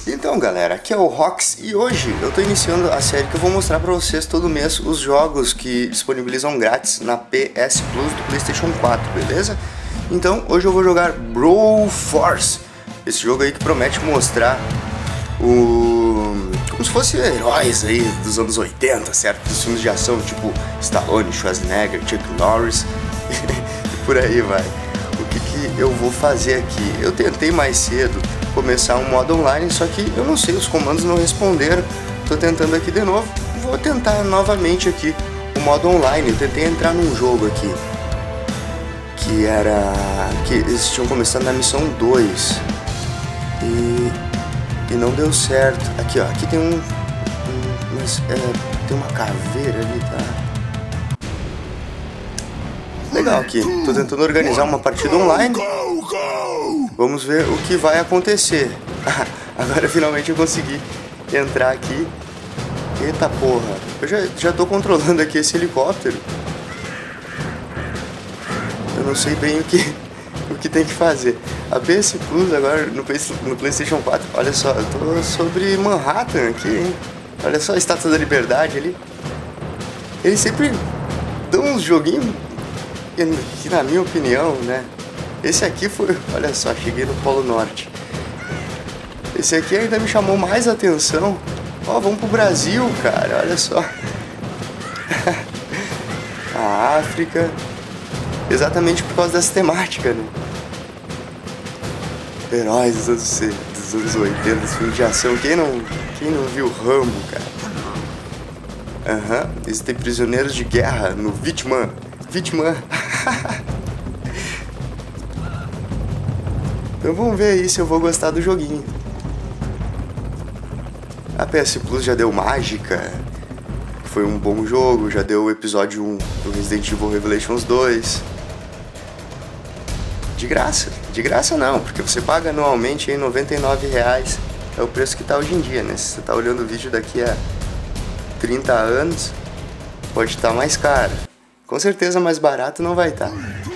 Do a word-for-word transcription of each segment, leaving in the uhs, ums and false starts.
Então galera, aqui é o Rox e hoje eu tô iniciando a série que eu vou mostrar pra vocês todo mês os jogos que disponibilizam grátis na P S Plus do PlayStation quatro, beleza? Então hoje eu vou jogar Brawl Force, esse jogo aí que promete mostrar o... como se fosse heróis aí dos anos oitenta, certo? Dos filmes de ação tipo Stallone, Schwarzenegger, Chuck Norris e por aí vai. O que que eu vou fazer aqui? Eu tentei mais cedo começar um modo online, só que eu não sei, os comandos não responderam. Tô tentando aqui de novo, vou tentar novamente aqui o modo online. Eu tentei entrar num jogo aqui que era... que eles tinham começado na missão dois e, e não deu certo. Aqui ó, aqui tem um, um mas, é, tem uma caveira ali, tá? Legal aqui, tô tentando organizar uma partida online. Vamos ver o que vai acontecer. Agora finalmente eu consegui entrar aqui. Eita porra, eu já, já tô controlando aqui esse helicóptero. Eu não sei bem o que, o que tem que fazer. A P S Plus agora no, no PlayStation quatro. Olha só, eu tô sobre Manhattan aqui, hein? Olha só a Estátua da Liberdade ali. Eles sempre dão uns joguinhos que, na minha opinião, né? Esse aqui foi... olha só, cheguei no Polo Norte. Esse aqui ainda me chamou mais atenção. Ó, vamos pro Brasil, cara, olha só. A África. Exatamente por causa dessa temática, né? Heróis dos anos, dos anos oitenta, dos filmes de ação. Quem não, quem não viu Rambo, cara? Aham, uhum. Existem prisioneiros de guerra no Vietnã. Vietnã. Então vamos ver aí se eu vou gostar do joguinho. A P S Plus já deu Mágica, foi um bom jogo, já deu o episódio um do Resident Evil Revelations dois. De graça, de graça não, porque você paga anualmente aí noventa e nove reais, é o preço que tá hoje em dia, né? Se você tá olhando o vídeo daqui a trinta anos, pode estar mais caro. Com certeza mais barato não vai estar.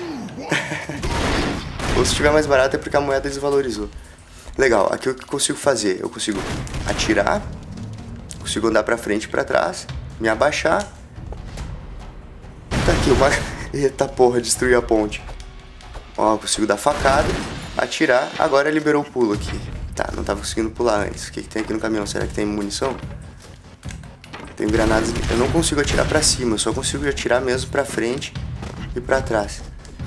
Ou se estiver mais barato é porque a moeda desvalorizou. Legal, aqui o que eu consigo fazer? Eu consigo atirar, consigo andar pra frente e pra trás, me abaixar. Tá aqui uma... eita porra, destruí a ponte. Ó, eu consigo dar facada, atirar, agora liberou o pulo aqui. Tá, não tava conseguindo pular antes. O que que tem aqui no caminhão? Será que tem munição? Tem granadas... eu não consigo atirar pra cima, eu só consigo atirar mesmo pra frente e pra trás.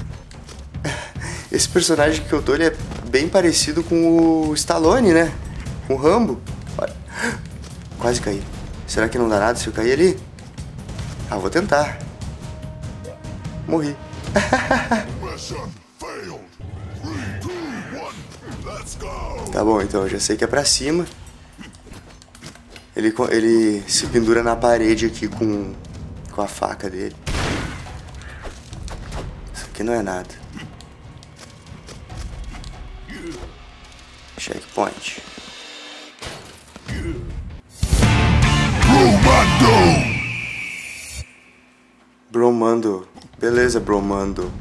Esse personagem que eu tô, ele é bem parecido com o Stallone, né? Com o Rambo. Olha. Quase caí. Será que não dá nada se eu cair ali? Ah, vou tentar. Morri. Tá bom, então, eu já sei que é pra cima. Ele, ele se pendura na parede aqui com, com a faca dele. Isso aqui não é nada. Checkpoint. Bromando! Bromando. Beleza, Bromando.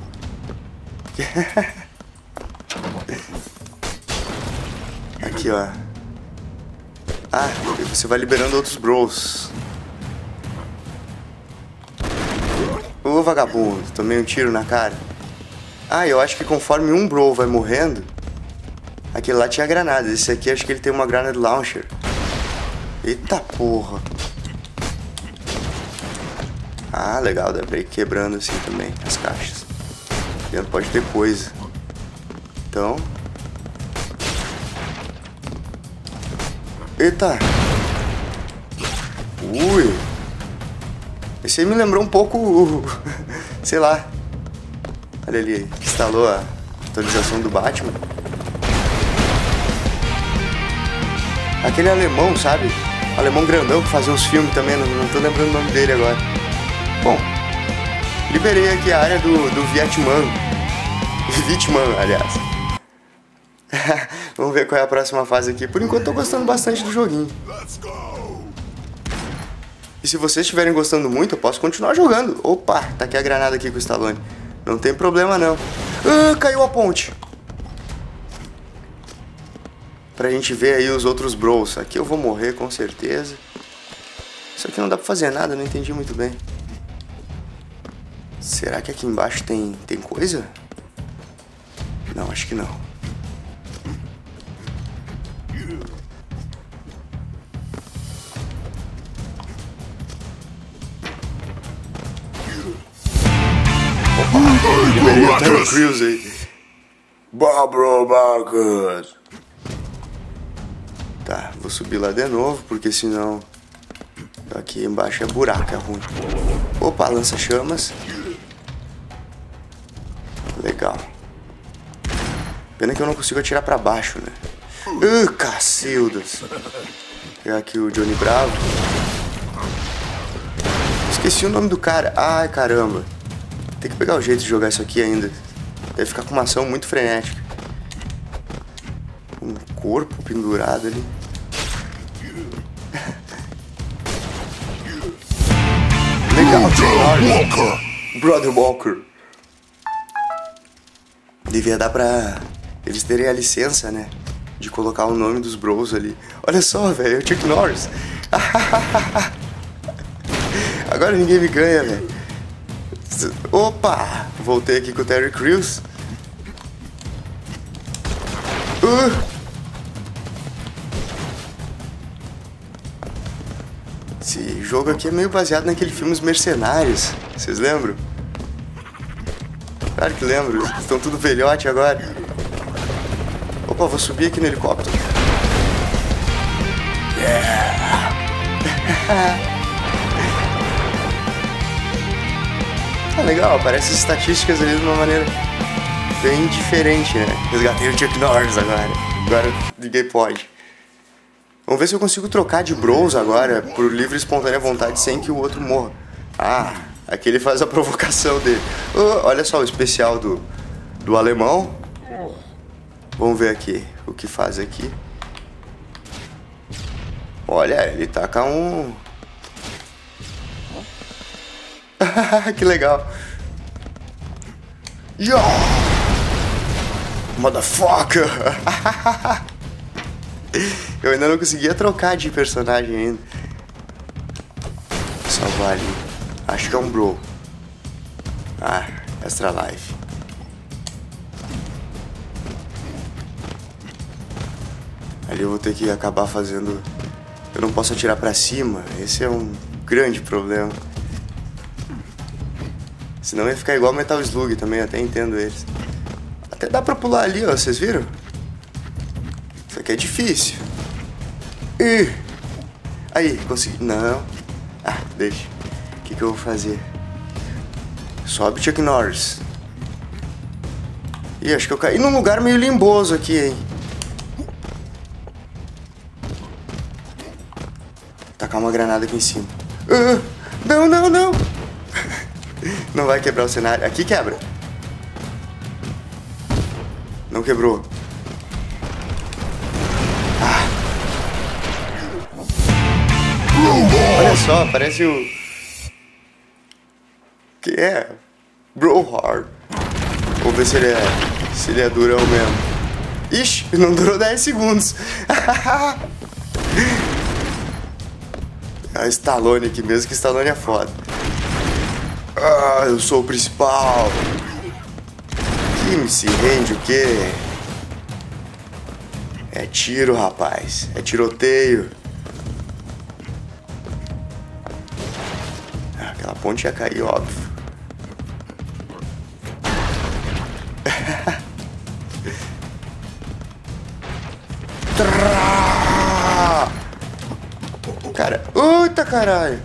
Aqui, ó. Ah, você vai liberando outros bros. Ô, vagabundo, tomei um tiro na cara. Ah, eu acho que conforme um bro vai morrendo, aquele lá tinha granada. Esse aqui acho que ele tem uma granada launcher. Eita porra. Ah, legal, dá pra ir quebrando assim também as caixas. Dentro pode ter coisa. Então... eita. Ui. Esse aí me lembrou um pouco... sei lá. Olha ali, instalou a atualização do Batman. Aquele alemão, sabe? O alemão grandão que fazia uns filmes também, não, não tô lembrando o nome dele agora. Bom, liberei aqui a área do, do Vietnã. Vietnã, aliás. Vamos ver qual é a próxima fase aqui. Por enquanto tô gostando bastante do joguinho. E se vocês estiverem gostando muito, eu posso continuar jogando. Opa, tá aqui a granada aqui com o Stallone. Não tem problema não. Ah, caiu a ponte. pra gente ver aí os outros bros. Aqui eu vou morrer com certeza. Isso aqui não dá pra fazer nada, não entendi muito bem. Será que aqui embaixo tem, tem coisa? Não, acho que não. Opa, liberei o Terry Crews aí. Bobro Marcus. Tá, vou subir lá de novo, porque senão aqui embaixo é buraco, é ruim. Opa, lança-chamas. Legal. Pena que eu não consigo atirar pra baixo, né? Uh, cacildas. Vou pegar aqui o Johnny Bravo. Esqueci o nome do cara. Ai, caramba. Tem que pegar o jeito de jogar isso aqui ainda. Deve ficar com uma ação muito frenética. Um corpo pendurado ali. Legal, Brother Walker. Brother Walker. Devia dar pra eles terem a licença, né? De colocar o nome dos bros ali. Olha só, velho, é o Chuck Norris. Agora ninguém me ganha, velho. Opa! Voltei aqui com o Terry Crews. Uh! Esse jogo aqui é meio baseado naquele filme Os Mercenários. Vocês lembram? Claro que lembro. Estão tudo velhote agora. Opa, vou subir aqui no helicóptero. Yeah! Ah, legal, aparece as estatísticas ali de uma maneira bem diferente, né? Resgatei o Chuck Norris agora. Agora ninguém pode. Vamos ver se eu consigo trocar de bros agora por livre e espontânea vontade sem que o outro morra. Ah, aqui ele faz a provocação dele. Oh, olha só o especial do, do alemão. Vamos ver aqui o que faz aqui. Olha, ele taca um... que legal. Yo! Motherfucker! Eu ainda não conseguia trocar de personagem ainda. Salvar ali. Acho que é um bro. Ah, Extra Life. Ali eu vou ter que acabar fazendo... Eu não posso atirar pra cima. Esse é um grande problema. Senão ia ficar igual Metal Slug também, até entendo eles. Até dá pra pular ali, ó, vocês viram? Isso aqui é difícil. Ih! Aí, consegui. Não. Ah, deixa. O que que eu vou fazer? Sobe Chuck Norris. Ih, acho que eu caí num lugar meio limboso aqui, hein? Tacar uma granada aqui em cima. Uh, não, não, não! Não vai quebrar o cenário. Aqui quebra. Não quebrou. Ah. Olha só, parece o... Que é? Brohard. Vou ver se ele é... Se ele é durão mesmo. Ixi, não durou dez segundos. É o Stallone aqui mesmo, que Stallone é foda. Ah, eu sou o principal. Que se rende o quê? É tiro, rapaz. É tiroteio. Ah, aquela ponte ia cair, óbvio. Cara, eita caralho.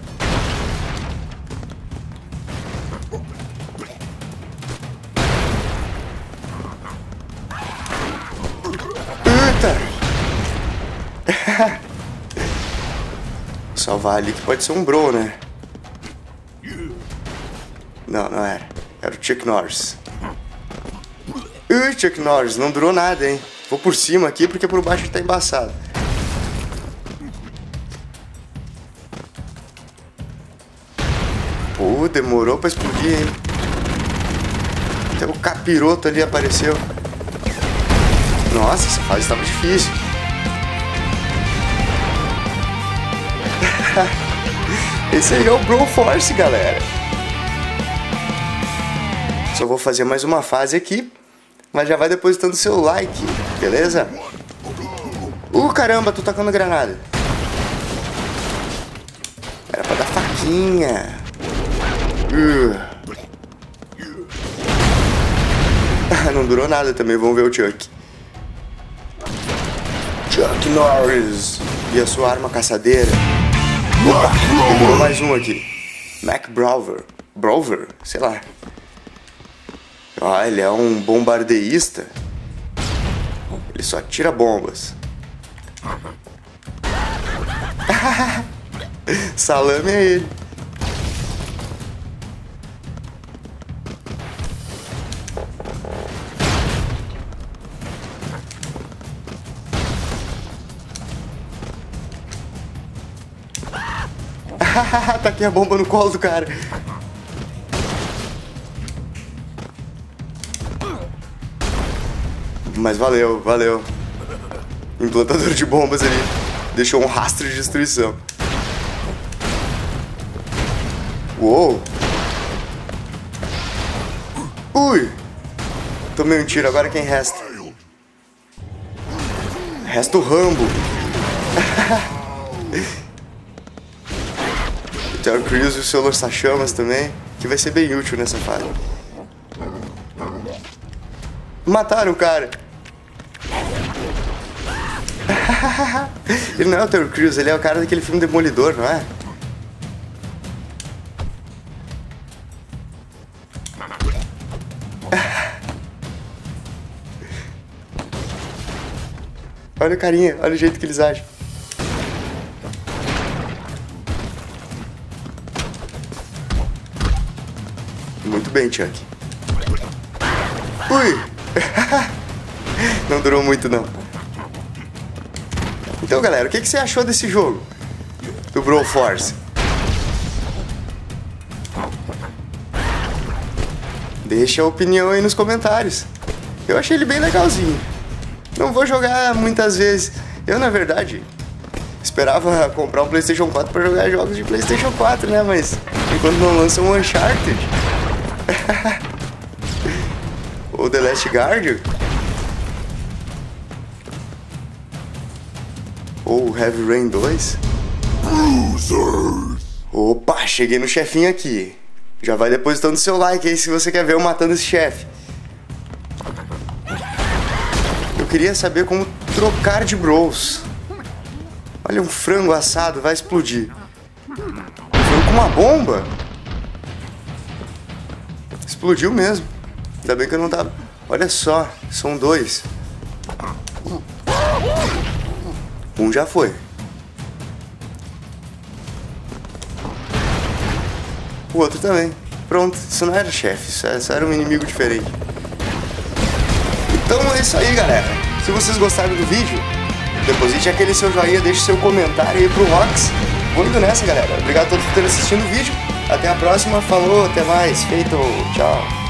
Salvar ali que pode ser um bro, né? Não, não era. Era o Chuck Norris. Ui, Chuck Norris, não durou nada, hein? Vou por cima aqui porque por baixo tá embaçado. Pô, demorou pra explodir, hein? Até o capiroto ali apareceu. Nossa, essa fase estava difícil. Esse aí é o Broforce, galera. Só vou fazer mais uma fase aqui, mas já vai depositando seu like, beleza? Uh, caramba, tô tacando granada. Era pra dar faquinha. Uh. Não durou nada também, vamos ver o Chuck. Chuck Norris e a sua arma caçadeira. Opa, demorou mais um aqui. Mac Brower. Brower? Sei lá. Ah, ele é um bombardeísta. Ele só tira bombas. Salame é ele. Taquei a bomba no colo do cara. Mas valeu, valeu. Implantador de bombas ali. Deixou um rastro de destruição. Uou. Ui. Tomei um tiro, agora quem resta? Resta o Rambo. Tem o Chris e o seu lança-chamas também, que vai ser bem útil nessa fase. Mataram o cara. Ele não é o Terry Crews, ele é o cara daquele filme Demolidor, não é? Olha o carinha, olha o jeito que eles agem. Muito bem, Chuck. Ui! Não durou muito, não. Então, galera, o que, que você achou desse jogo? Do Broforce? Deixa a opinião aí nos comentários. Eu achei ele bem legalzinho. Não vou jogar muitas vezes. Eu, na verdade, esperava comprar um PlayStation quatro para jogar jogos de PlayStation quatro, né? Mas enquanto não lança um Uncharted ou The Last Guardian ou Heavy Rain dois. Opa, cheguei no chefinho aqui. Já vai depositando seu like aí se você quer ver eu matando esse chefe. Eu queria saber como trocar de bros. Olha, um frango assado vai explodir. Frango com uma bomba? Explodiu mesmo. Ainda bem que eu não tava... Olha só, são dois. Um já foi. O outro também. Pronto, isso não era chefe, isso era um inimigo diferente. Então é isso aí, galera. Se vocês gostaram do vídeo, deposite aquele seu joinha, deixe seu comentário aí pro Rox. Vou indo nessa, galera. Obrigado a todos por terem assistido o vídeo. Até a próxima, falou, até mais, feito, tchau.